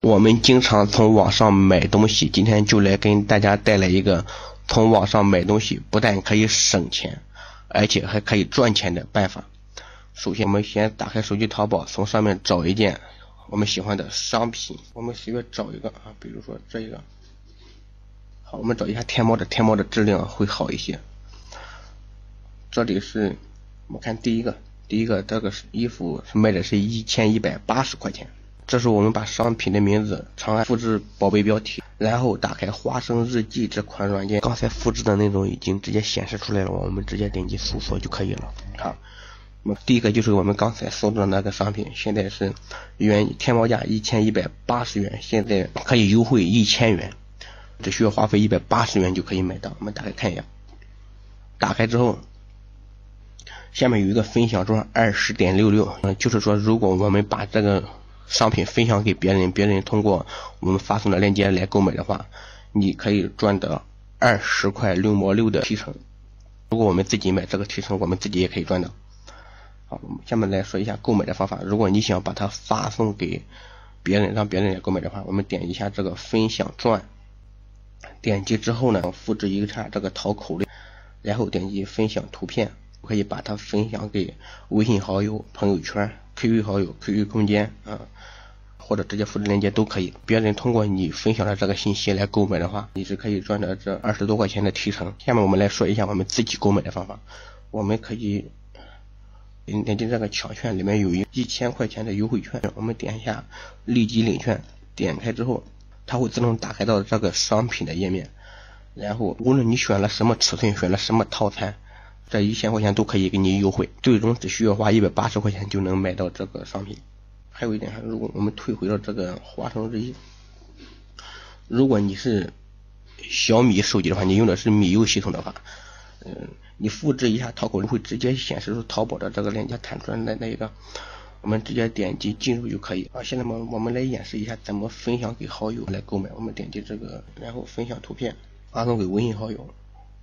我们经常从网上买东西，今天就来跟大家带来一个从网上买东西不但可以省钱，而且还可以赚钱的办法。首先我们先打开手机淘宝，从上面找一件我们喜欢的商品，我们随便找一个啊，比如说这一个。好，我们找一下天猫的质量会好一些。这里是我们看第一个这个衣服是卖的是1180块钱。这是我们把商品的名字长按复制宝贝标题，然后打开花生日记这款软件，刚才复制的内容已经直接显示出来了，我们直接点击搜索就可以了。好，那么第一个就是我们刚才搜的那个商品，现在是天猫价1180元，现在可以优惠1000元，只需要花费180元就可以买到。我们打开看一下，打开之后下面有一个分享装20.66，就是说如果我们把这个商品分享给别人，别人通过我们发送的链接来购买的话，你可以赚得20块6毛6的提成。如果我们自己买这个提成，我们自己也可以赚到。好，我们下面来说一下购买的方法。如果你想把它发送给别人，让别人来购买的话，我们点一下这个分享赚，点击之后呢，复制一下这个淘口令，然后点击分享图片，可以把它分享给微信好友、朋友圈、QQ 好友、QQ 空间或者直接复制链接都可以。别人通过你分享的这个信息来购买的话，你是可以赚的这20多块钱的提成。下面我们来说一下我们自己购买的方法。我们可以点击这个抢券，里面有1000块钱的优惠券，我们点一下立即领券，点开之后它会自动打开到这个商品的页面，然后无论你选了什么尺寸，选了什么套餐，这1000块钱都可以给你优惠，最终只需要花180块钱就能买到这个商品。还有一点，如果我们退回到这个花生日记，如果你是小米手机的话，你用的是米 U 系统的话，你复制一下淘口令会直接显示出淘宝的这个链接弹出来的那一个，我们直接点击进入就可以。现在我们来演示一下怎么分享给好友来购买。我们点击这个，然后分享图片，发送给微信好友，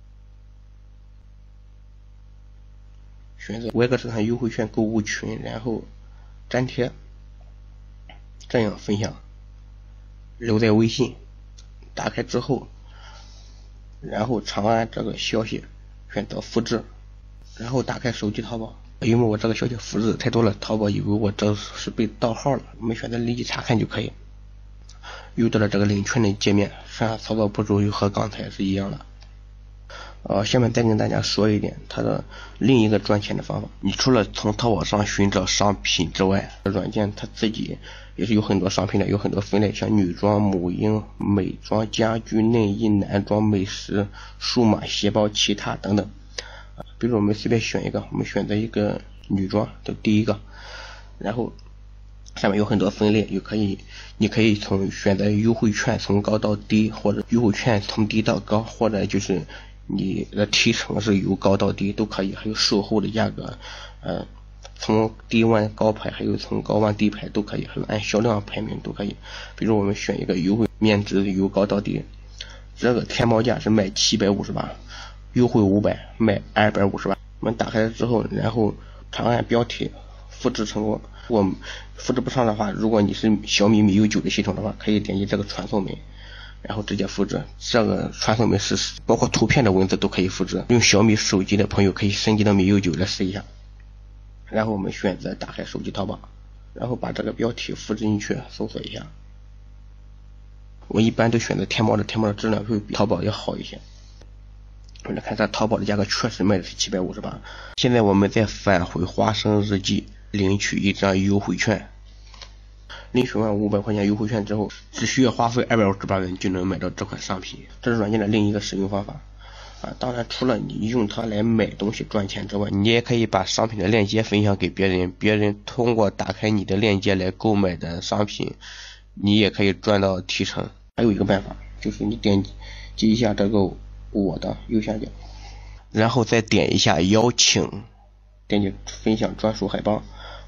选择外格市场优惠券购物群，然后粘贴，这样分享，留在微信，打开之后，然后长按这个消息，选择复制，然后打开手机淘宝。因为我这个消息复制太多了，淘宝以为我这是被盗号了，我们选择立即查看就可以。又到了这个领券的界面，剩下操作步骤又和刚才是一样的。下面再跟大家说一点它的另一个赚钱的方法。你除了从淘宝上寻找商品之外，软件它自己也是有很多商品的，有很多分类，像女装、母婴、美妆、家居、内衣、男装、美食、数码鞋包、其他等等。比如我们随便选一个，我们选择一个女装的第一个，然后下面有很多分类，你可以选择优惠券从高到低，或者优惠券从低到高，或者就是你的提成是由高到低都可以，还有售后的价格，从低往高排，还有从高往低排都可以，还有按销量排名都可以。比如我们选一个优惠面值由高到低，这个天猫价是卖758，优惠500卖258。我们打开之后，然后长按标题，复制成功。如果复制不上的话，如果你是小米米 U9 的系统的话，可以点击这个传送门，然后直接复制。这个传送门是包括图片的文字都可以复制，用小米手机的朋友可以升级到米 U9 来试一下。然后我们选择打开手机淘宝，然后把这个标题复制进去，搜索一下。我一般都选择天猫的质量会比淘宝要好一些。我们来看这淘宝的价格确实卖的是758。现在我们再返回花生日记，领取一张优惠券，领取完500块钱优惠券之后，只需要花费258元就能买到这款商品。这是软件的另一个使用方法。当然除了你用它来买东西赚钱之外，你也可以把商品的链接分享给别人，别人通过打开你的链接来购买的商品，你也可以赚到提成。还有一个办法，就是你点击一下这个我的右下角，然后再点一下邀请，点击分享专属海报，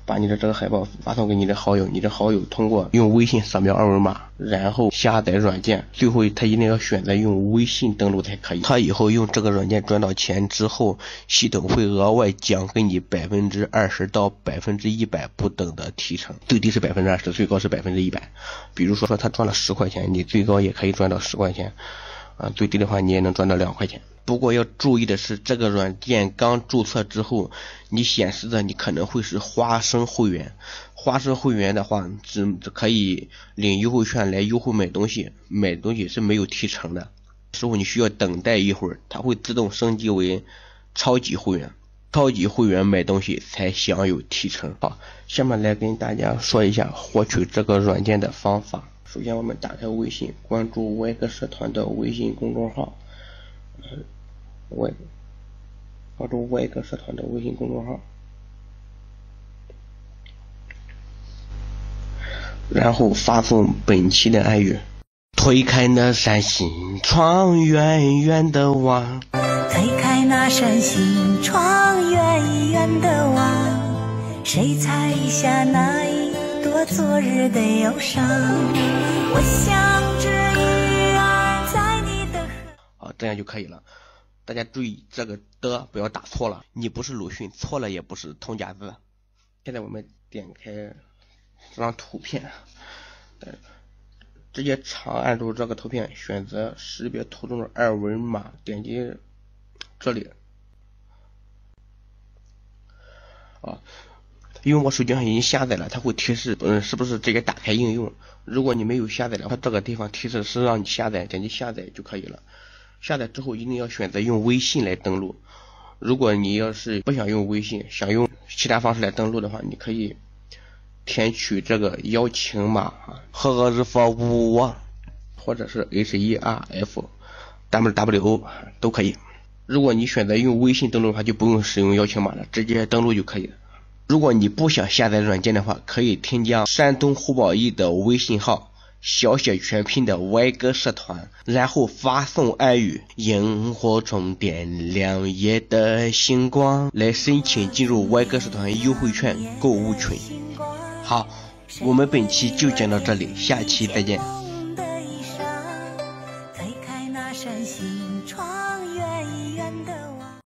把你的这个海报发送给你的好友，你的好友通过用微信扫描二维码，然后下载软件，最后他一定要选择用微信登录才可以。他以后用这个软件赚到钱之后，系统会额外奖给你20%到100%不等的提成，最低是20%，最高是100%。比如说他赚了10块钱，你最高也可以赚到10块钱，最低的话你也能赚到2块钱。不过要注意的是，这个软件刚注册之后，你显示的你可能会是花生会员。花生会员的话，只可以领优惠券来优惠买东西，买东西是没有提成的。时候你需要等待一会儿，它会自动升级为超级会员。超级会员买东西才享有提成。好，下面来跟大家说一下获取这个软件的方法。首先我们打开微信，关注歪哥社团的微信公众号，关注歪哥社团的微信公众号，然后发送本期的暗语：推开那扇心窗，远远的望。 推开那扇心窗，远远的望，谁采下那一朵昨日的忧伤？我像只鱼儿在你的河。 好，这样就可以了。大家注意这个的不要打错了，你不是鲁迅，错了也不是通假字。现在我们点开这张图片，直接长按住这个图片，选择识别图中的二维码，点击这里。因为我手机上已经下载了，它会提示是不是直接打开应用。如果你没有下载的话，这个地方提示是让你下载，点击下载就可以了。下载之后一定要选择用微信来登录。如果你要是不想用微信，想用其他方式来登录的话，你可以填取这个邀请码HRF5或者是 HERFWO 都可以。如果你选择用微信登录的话，就不用使用邀请码了，直接登录就可以了。如果你不想下载软件的话，可以添加山东胡宝义的微信号，小写全拼的歪哥社团，然后发送暗语萤火虫点亮夜的星光来申请进入歪哥社团优惠券购物群。好，我们本期就讲到这里，下期再见。